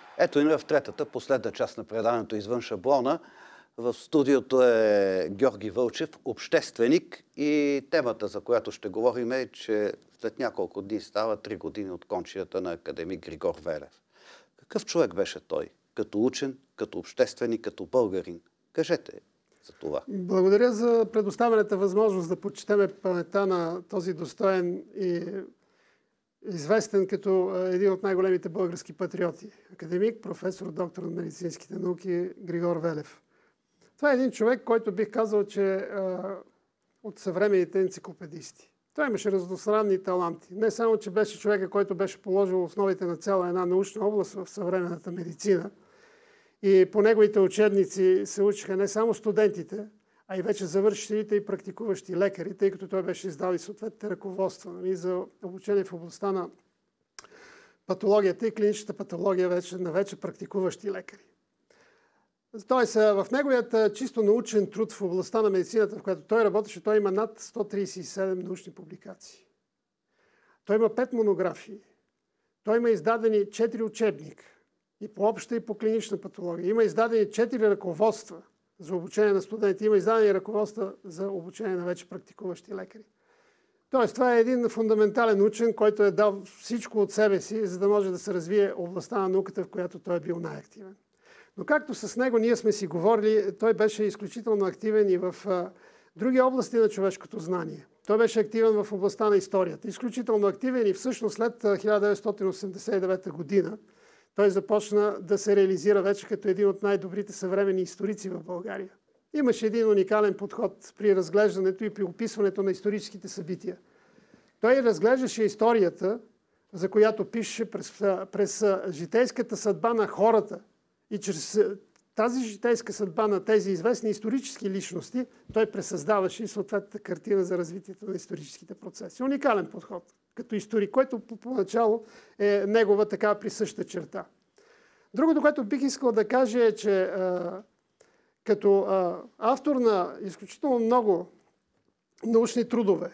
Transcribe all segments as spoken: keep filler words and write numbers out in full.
Ето и в третата, последна част на предаването извън шаблона. В студиото е Георги Вълчев, общественик, и темата, за която ще говорим, е, че след няколко дни става три години от кончията на академик Григор Велев. Какъв човек беше той? Като учен, като общественик, като българин? Кажете за това. Благодаря за предоставената възможност да почетеме паметта на този достоен и известен като един от най-големите български патриоти. Академик, професор, доктор на медицинските науки Григор Велев. Това е един човек, който бих казал, че а, от съвременните енциклопедисти. Той имаше разностранни таланти. Не само, че беше човека, който беше положил основите на цяла една научна област в съвременната медицина. И по неговите учебници се учиха не само студентите, а и вече завършилите и практикуващи лекари, тъй като той беше издал и съответните ръководства, нали, за обучение в областта на патологията и клиничната патология вече, на вече практикуващи лекари. Тоест, в неговият чисто научен труд в областта на медицината, в която той работеше, той има над сто тридесет и седем научни публикации. Той има пет монографии. Той има издадени четири учебника. И по обща, и по клинична патология. Има издадени четири ръководства за обучение на студенти. Има издадени ръководства за обучение на вече практикуващи лекари. Тоест, това е един фундаментален учен, който е дал всичко от себе си, за да може да се развие областта на науката, в която той е бил най-активен. Но както с него ние сме си говорили, той беше изключително активен и в а, други области на човешкото знание. Той беше активен в областта на историята. Изключително активен и всъщност след хиляда деветстотин осемдесет и девета година той започна да се реализира вече като един от най-добрите съвременни историци в България. Имаше един уникален подход при разглеждането и при описването на историческите събития. Той разглеждаше историята, за която пишеше през, през житейската съдба на хората. И чрез тази житейска съдба на тези известни исторически личности, той пресъздаваше и съответната картина за развитието на историческите процеси. Уникален подход като историк, който поначало е негова така присъща черта. Другото, което бих искал да кажа е, че а, като а, автор на изключително много научни трудове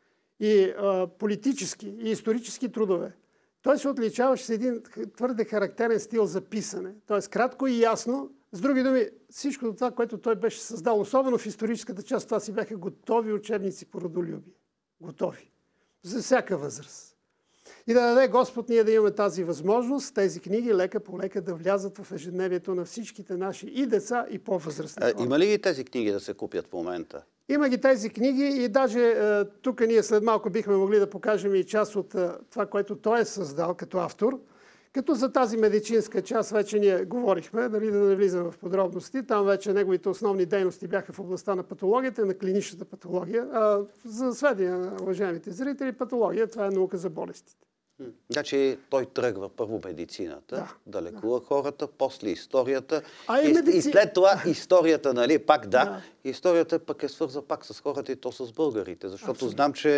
и а, политически и исторически трудове, той се отличаваше с един твърде характерен стил за писане. Тоест кратко и ясно. С други думи, всичко това, което той беше създал, особено в историческата част, това си бяха готови учебници по родолюбие. Готови. За всяка възраст. И да даде Господ ние да имаме тази възможност, тези книги лека по лека да влязат в ежедневието на всичките наши и деца, и по-възрастни хора. Има ли ги тези книги да се купят в момента? Има ги тези книги и даже тук ние след малко бихме могли да покажем и част от това, което той е създал като автор. Като за тази медицинска част вече ние говорихме, нали, да не влизаме в подробности. Там вече неговите основни дейности бяха в областта на патологията и на клиничната патология. А, за сведение на уважаемите зрители, патология, това е наука за болестите. Значи той тръгва първо медицината, да, да лекува да. хората, после историята а и, и, медици... и след това историята, нали, пак да, да. историята пък е свърза пак с хората и то с българите, защото Абсолютно. знам, че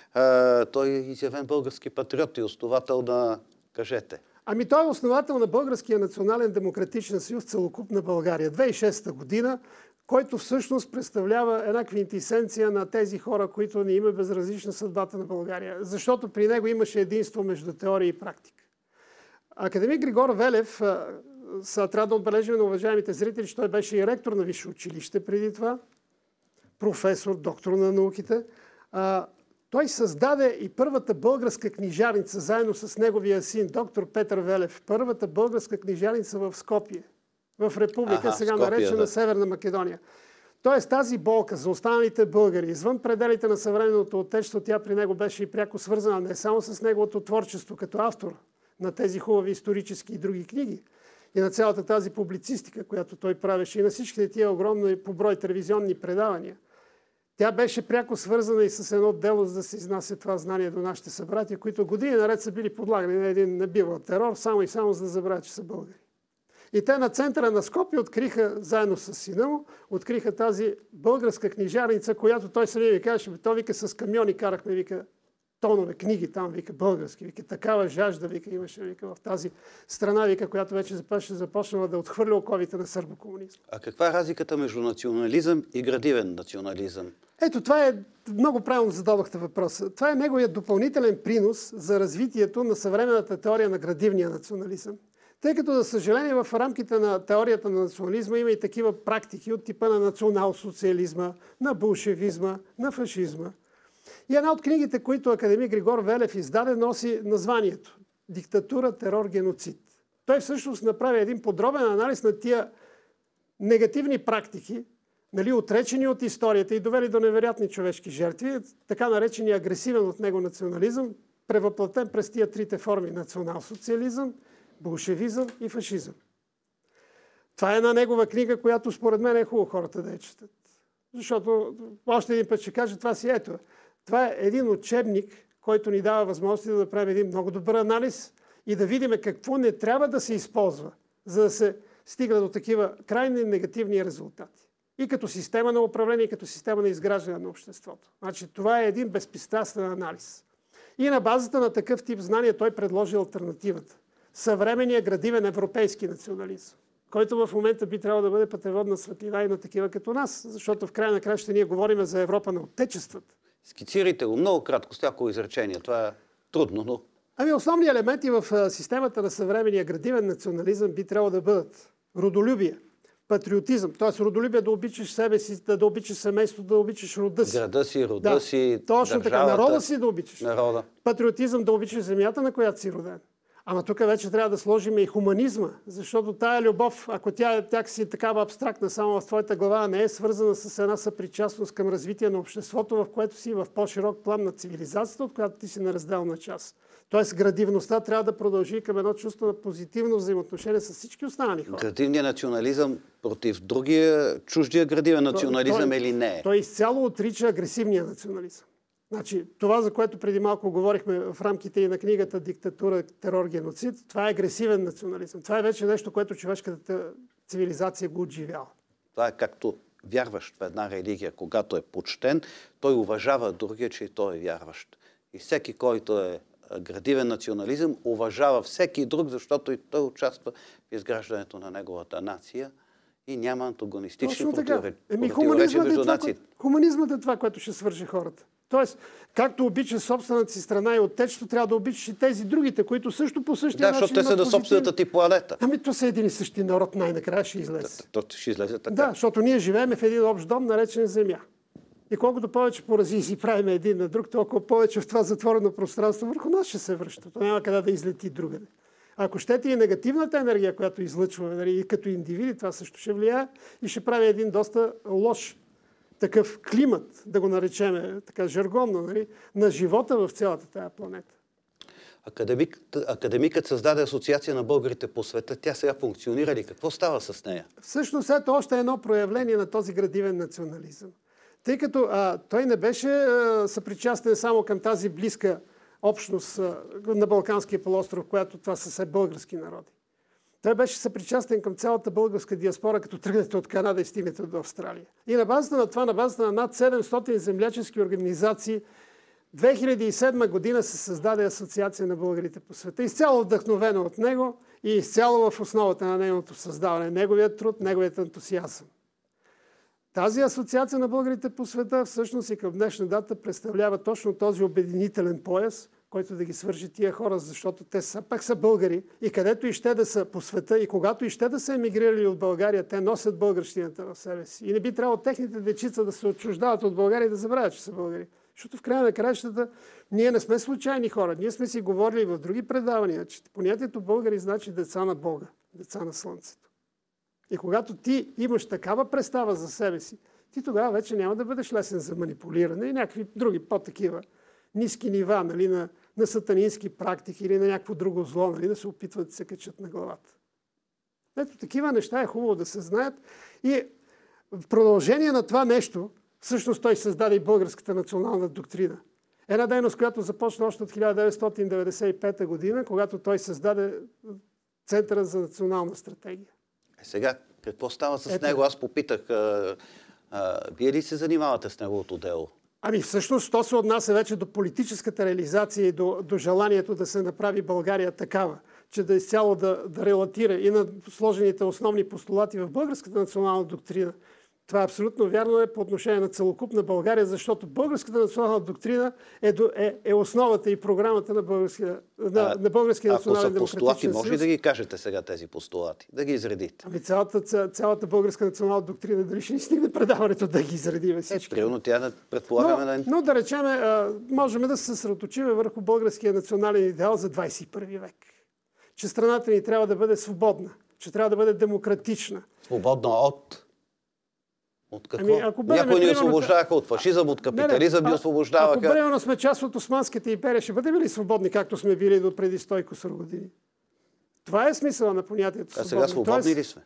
а, той е изявен български патриот и основател на, кажете. Ами той е основател на Българския национален демократичен съюз Целокуп на България, две хиляди и шеста година, който всъщност представлява една квинтисенция на тези хора, които не има безразлична съдбата на България. Защото при него имаше единство между теория и практика. Академик Григор Велев, са, трябва да отбележим на уважаемите зрители, че той беше и ректор на висше училище преди това, професор, доктор на науките. Той създаде и първата българска книжарница, заедно с неговия син, доктор Петър Велев. Първата българска книжарница в Скопие, в република, ага, сега Скопие, наречена да. Северна Македония. Тоест тази болка за останалите българи, извън пределите на съвременното отечество, тя при него беше и пряко свързана не само с неговото творчество като автор на тези хубави исторически и други книги, и на цялата тази публицистика, която той правеше, и на всичките тия огромни по брой телевизионни предавания. Тя беше пряко свързана и с едно дело, за да се изнася това знание до нашите събратия, които години наред са били подлагани на един небивал терор, само и само за да забравят, че са българи. И те на центъра на Скопие откриха, заедно с сина му, откриха тази българска книжарница, която той самия ви казваше, то вика с камиони карахме, вика, тонове книги там, вика, български, вика, такава жажда, вика, имаше, вика, в тази страна, вика, която вече започна, започнала да отхвърля оковите на сърбокомунизма. А каква е разликата между национализъм и градивен национализъм? Ето, това е, много правилно зададохте въпроса. Това е неговият допълнителен принос за развитието на съвременната теория на градивния национализъм. Тъй като, за съжаление, в рамките на теорията на национализма има и такива практики от типа на национал-социализма, на болшевизма, на фашизма. И една от книгите, които академик Григор Велев издаде, носи названието «Диктатура, терор, геноцид». Той всъщност направи един подробен анализ на тия негативни практики, нали, отречени от историята и довели до невероятни човешки жертви, така наречения агресивен от него национализъм, превъплатен през тия трите форми – национал-социализъм, болшевизъм и фашизъм. Това е една негова книга, която според мен е хубаво хората да я четат. Защото, още един път ще кажа, това си ето. Това е един учебник, който ни дава възможност да направим един много добър анализ и да видим какво не трябва да се използва, за да се стига до такива крайни негативни резултати. И като система на управление, и като система на изграждане на обществото. Значи, това е един безпристрастен анализ. И на базата на такъв тип знания той предложи алтернативата. Съвременния градивен европейски национализъм, който в момента би трябвало да бъде пътеводна светлина и на такива като нас, защото в края на краща ние говорим за Европа на отечествата. Скицирайте го много кратко, с всяко изречение. Това е трудно, но... Ами основни елементи в системата на съвременния градивен национализъм би трябвало да бъдат родолюбие, патриотизъм, т.е. родолюбие да обичаш себе си, да, да обичаш семейството, да обичаш рода си. Града си, рода да, си, точно държавата, така, народа си да обичаш. Народа. Патриотизъм да обичаш земята, на която си роден. Ама тук вече трябва да сложим и хуманизма, защото тая любов, ако тя, тя си такава абстрактна само в твоята глава, не е свързана с една съпричастност към развитие на обществото, в което си в по-широк план на цивилизацията, от която ти си неразделна част. Тоест градивността трябва да продължи към едно чувство на позитивно взаимоотношение с всички останали хора. Градивният национализъм против другия, чуждия градивен национализъм той, или не? Той изцяло отрича агресивния национализъм. Значи, това, за което преди малко говорихме в рамките и на книгата «Диктатура, терор, геноцид», това е агресивен национализъм. Това е вече нещо, което човешката цивилизация го отживява. Това е както вярващ в една религия, когато е почтен, той уважава другия, че и той е вярващ. И всеки, който е градивен национализъм, уважава всеки друг, защото и той участва в изграждането на неговата нация и няма антагонистични противоречия между нациите. Хуманизмът е това, което ще свърши хората. Тоест, както обичаш собствената си страна и отечество, трябва да обичаш и тези другите, които също по същия да, начин... Да, защото те са на собствената ти планета. Ами то са един и същи народ, най-накрая ще излезе. То, то ще излезе така. Да, защото ние живеем в един общ дом, наречен земя. И колкото повече поразии си правим един на друг, толкова повече в това затворено пространство върху нас ще се връща. То няма къде да излети другаде. Ако щете и негативната енергия, която излъчваме, нали, и като индивиди, това също ще влияе и ще прави един доста лош такъв климат, да го наречеме така жаргонно, нали, на живота в цялата тая планета. Академик, академикът създаде асоциация на българите по света. Тя сега функционира ли? Какво става с нея? Всъщност ето още едно проявление на този градивен национализъм. Тъй като а, той не беше а, съпричастен само към тази близка общност а, на Балканския полуостров, която това са все български народи. Той беше съпричастен към цялата българска диаспора, като тръгнете от Канада и стигнете до Австралия. И на базата на това, на базата на над седемстотин землячески организации, две хиляди и седма година се създаде Асоциация на българите по света. Изцяло вдъхновено от него и изцяло в основата на нейното създаване. Неговият труд, неговият ентусиазъм. Тази Асоциация на българите по света всъщност и към днешна дата представлява точно този обединителен пояс, който да ги свържи тия хора, защото те са, пак са българи и където и ще да са по света и когато и ще да са емигрирали от България, те носят българщината в себе си. И не би трябвало техните дечица да се отчуждават от България и да забравят, че са българи. Защото в края на краищата ние не сме случайни хора. Ние сме си говорили в други предавания, че понятието българи значи деца на Бога, деца на Слънцето. И когато ти имаш такава представа за себе си, ти тогава вече няма да бъдеш лесен за манипулиране и някакви други по-такива ниски нива, нали, на, на сатанински практики или на някакво друго зло, нали, да се опитват да се качат на главата. Ето такива неща е хубаво да се знаят. И в продължение на това нещо, всъщност той създаде и българската национална доктрина. Една дейност, която започна още от хиляда деветстотин деветдесет и пета година, когато той създаде Центъра за национална стратегия. Е, сега, какво става с Ето. него? Аз попитах, а, а, вие ли се занимавате с неговото дело? Ами всъщност, то се отнася вече до политическата реализация и до, до желанието да се направи България такава, че да изцяло да, да релатира и на сложените основни постулати в българската национална доктрина. Това абсолютно вярно е по отношение на целокупна България, защото българската национална доктрина е, е, е основата и програмата на българския, на, на българския национален демократичен съюз. Ако са постулати, може ли да ги кажете сега тези постулати? Да ги изредите? Ами цялата, цялата българска национална доктрина, дали ще ни стигне предаването да ги изредиме всички? Е, примерно тя не предполагаме но, на... но да речем, можем да се съсредоточим върху българския национален идеал за двадесет и първи век. Че страната ни трябва да бъде свободна, че трябва да бъде демократична. Свободна от... От какво? Ами, ако бъдем, Някои ни примерно, освобождаваха от фашизъм, от капитализъм ни освобождаваха. Ако примерно сме част от Османската империя, ще бъдем ли свободни, както сме били до преди сто и кусор години? Това е смисъла на понятието свободни. А сега свободни Тоест... ли сме?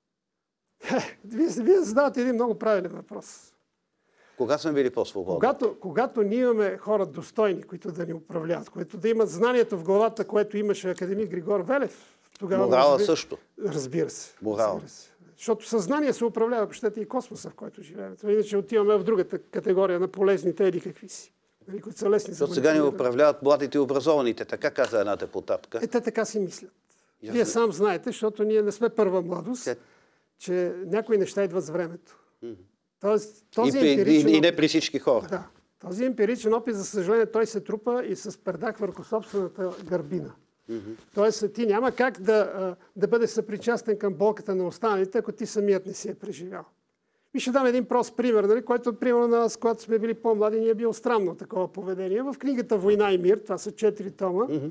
Вие, вие задавате един много правилен въпрос. Кога сме били по-свободни? Когато, когато ние имаме хора достойни, които да ни управляват, които да имат знанието в главата, което имаше академик Григор Велев, тогава... Морала би... също. Разбира се. Морала. Разбира се. Защото съзнание се управлява, ако щете, и космоса, в който живеем. Това иначе отиваме в другата категория на полезните или какви си. Нали, които са лесни. Защото сега ни управляват младите и образованите, така каза една депутатка. Е, те така си мислят. Я Вие сам знаете, защото ние не сме първа младост, те... че някои неща идват с времето. Mm-hmm. Тоест, този и, емпиричен... и, и не при всички хора. Да. Този емпиричен опит, за съжаление, той се трупа и с пердак върху собствената гърбина. Mm-hmm. Тоест, ти няма как да, да бъдеш съпричастен към болката на останалите, ако ти самият не си е преживял. И ще дам един прост пример, нали, който, примерно, на нас, когато сме били по-млади, ни е било странно такова поведение. В книгата "Война и мир", това са четири тома, mm-hmm.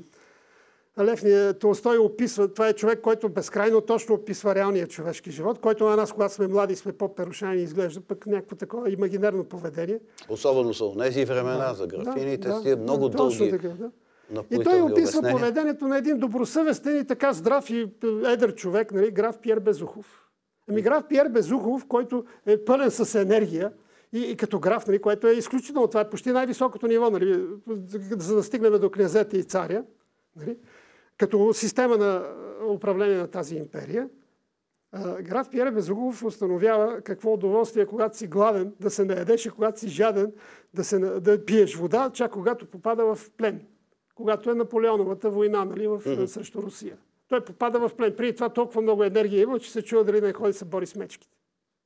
Лев Толстой описва, това е човек, който безкрайно точно описва реалния човешки живот, който на нас, когато сме млади, сме по-перушани, изглежда пък някакво такова имагинерно поведение. Особено са онези времена да, за графините, да, си много да, дълги. Така, да. И той описва поведението на един добросъвестен и така здрав и едър човек, нали, граф Пиер Безухов. Ами граф Пиер Безухов, който е пълен с енергия и, и като граф, нали, което е изключително, това е почти най-високото ниво, нали, за да стигнем до князете и царя, нали, като система на управление на тази империя. Граф Пиер Безухов установява какво удоволствие, когато си гладен, да се наедеш и когато си жаден, да, се, да пиеш вода, чак когато попада в плен. Когато е Наполеоновата война, нали, в, mm-hmm. срещу Русия. Той попада в плен. Преди това толкова много енергия има, че се чува дали не ходи да се бори с мечките.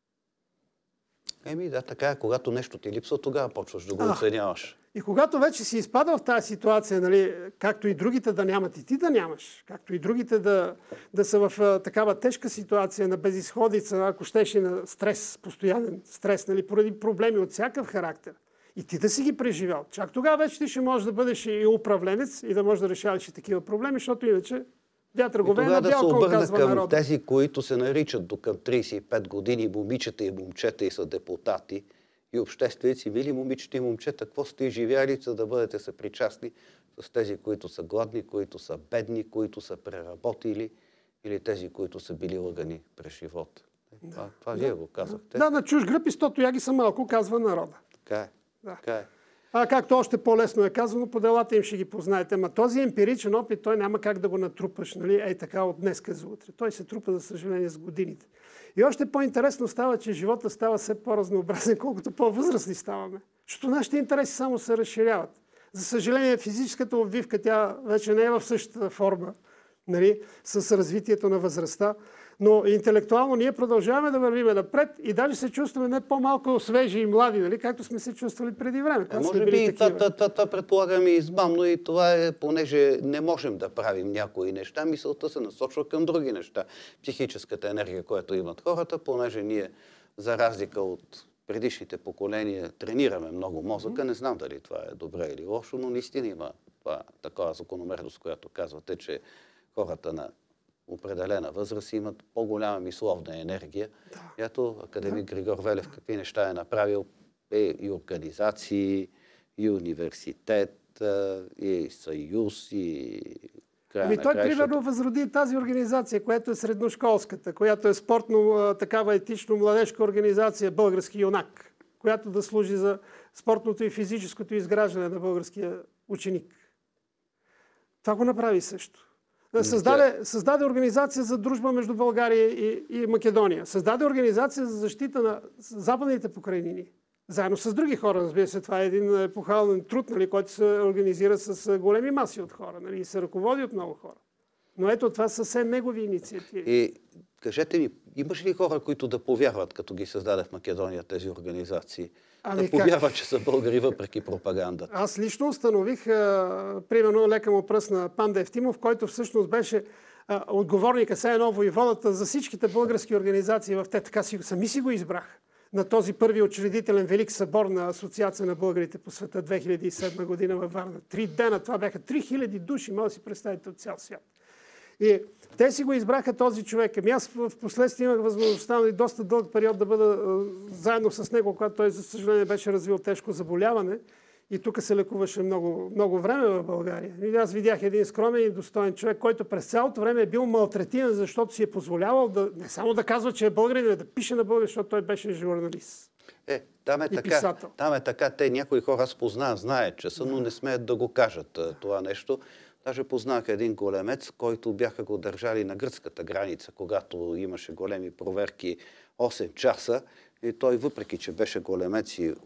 Еми да, така е. Когато нещо ти липсва, тогава почваш да го а, оценяваш. И когато вече си изпадал в тази ситуация, нали, както и другите да нямат, и ти да нямаш, както и другите да, да са в а, такава тежка ситуация на безизходица, ако щеш и на стрес, постоянен стрес, нали, поради проблеми от всякакъв характер, и ти да си ги преживял, чак тогава вече ти ще можеш да бъдеш и управленец и да можеш да решаваш и такива проблеми, защото иначе вятър го вее на бял кон, казва към народа. Тези, които се наричат до към тридесет и пет години момичета и момчета и са депутати и общественици, мили момичета и момчета, какво сте изживяли, за да бъдете съпричастни с тези, които са гладни, които са бедни, които са преработили или тези, които са били лъгани през живота. Да, това това да, вие го казахте. Да, на чуж гръб и сто тояги са малко, казва народа. Така е. Да. Така е. А както още по-лесно е казано, по делата им ще ги познаете. Ма този емпиричен опит, той няма как да го натрупаш, нали, ей така от днеска за утре. Той се трупа, за съжаление, с годините. И още по-интересно става, че живота става все по-разнообразен, колкото по-възрастни ставаме. Защото нашите интереси само се разширяват. За съжаление, физическата обвивка, тя вече не е в същата форма, нали, с развитието на възрастта. Но интелектуално ние продължаваме да вървиме напред и даже се чувстваме не по-малко свежи и млади, нали? Както сме се чувствали преди време. А може би това, това, това, това предполагам и измамно и това е, понеже не можем да правим някои неща, мисълта се насочва към други неща. Психическата енергия, която имат хората, понеже ние, за разлика от предишните поколения, тренираме много мозъка. Не знам дали това е добре или лошо, но наистина има това, такава закономерност, която казвате, че хората на определена възраст имат по-голяма мисловна енергия. Да. Ето академик да. Григор Велев какви неща е направил. Е и организации, и университет, и съюз, и края Ами на той краищата. примерно възроди тази организация, която е средношколската, която е спортно, такава етично-младежка организация Български юнак, която да служи за спортното и физическото изграждане на българския ученик. Това го направи също. Създаде, създаде организация за дружба между България и, и Македония. Създаде организация за защита на западните покрайнини. Заедно с други хора, разбира се. Това е един епохален труд, нали, който се организира с големи маси от хора, нали, и се ръководи от много хора. Но ето това са все негови инициативи. И Кажете ми, имаш ли хора, които да повярват, като ги създаде в Македония тези организации? Ами да повярват, че са българи въпреки пропаганда. Аз лично установих, а, примерно, лека му пръст на Панда Евтимов, който всъщност беше а, отговорника, все едно воеводата за всичките български организации в те. Така си, сами си го избрах на този първи учредителен Велик събор на Асоциация на българите по света две хиляди и седма година във Варна. Три дена, това бяха три хиляди души, може да си представите, от цял свят. И те си го избраха този човек. Ами аз в последствие имах възможността и доста дълъг период да бъда а, заедно с него, когато той, за съжаление, беше развил тежко заболяване. И тук се лекуваше много, много време в България. И аз видях един скромен и достоен човек, който през цялото време е бил малтретиран, защото си е позволявал да, не само да казва, че е българин, но да пише на български, защото той беше журналист. Е, там е, така, там е така. Те някои хора аз познават, знаят, че са, но не смеят да го кажат това нещо. Даже познах един големец, който бяха го държали на гръцката граница, когато имаше големи проверки осем часа. И той, въпреки че беше големец и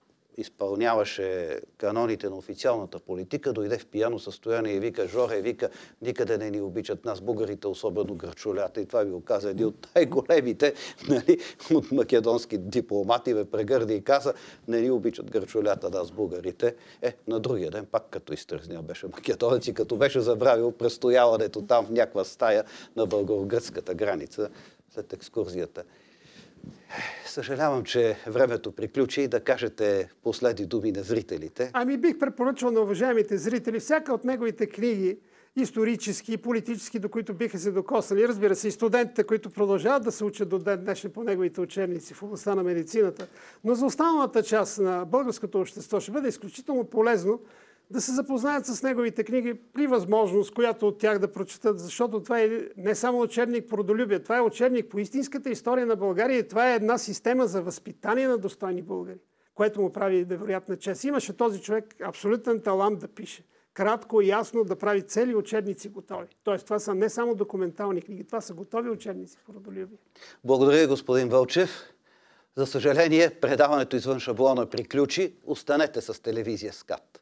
изпълняваше каноните на официалната политика, дойде в пияно състояние и вика: Жоре, вика, никъде не ни обичат нас българите, особено грачулята. И това ви го каза един от най-големите, нали, от македонски дипломати, ме прегърди и каза: не ни обичат грачулята нас българите. Е, на другия ден пак като изтръзня беше македонец и като беше забравил престояването там в някаква стая на българо-гръцката граница след екскурзията. Съжалявам, че времето приключи, и да кажете последни думи на зрителите. Ами бих препоръчал на уважаемите зрители всяка от неговите книги, исторически и политически, до които биха се докоснали. Разбира се, и студентите, които продължават да се учат до ден днешен по неговите учебници в областта на медицината. Но за останалата част на българското общество ще бъде изключително полезно да се запознаят с неговите книги при възможност, която от тях да прочитат, защото това е не само учебник по родолюбие, това е учебник по истинската история на България и това е една система за възпитание на достойни българи, което му прави невероятна чест. Имаше този човек абсолютен талант да пише. Кратко и ясно да прави цели учебници готови. Тоест, това са не само документални книги, това са готови учебници по родолюбие. Благодаря, господин Вълчев. За съжаление, предаването извън шаблона приключи. Останете с телевизия СКАТ.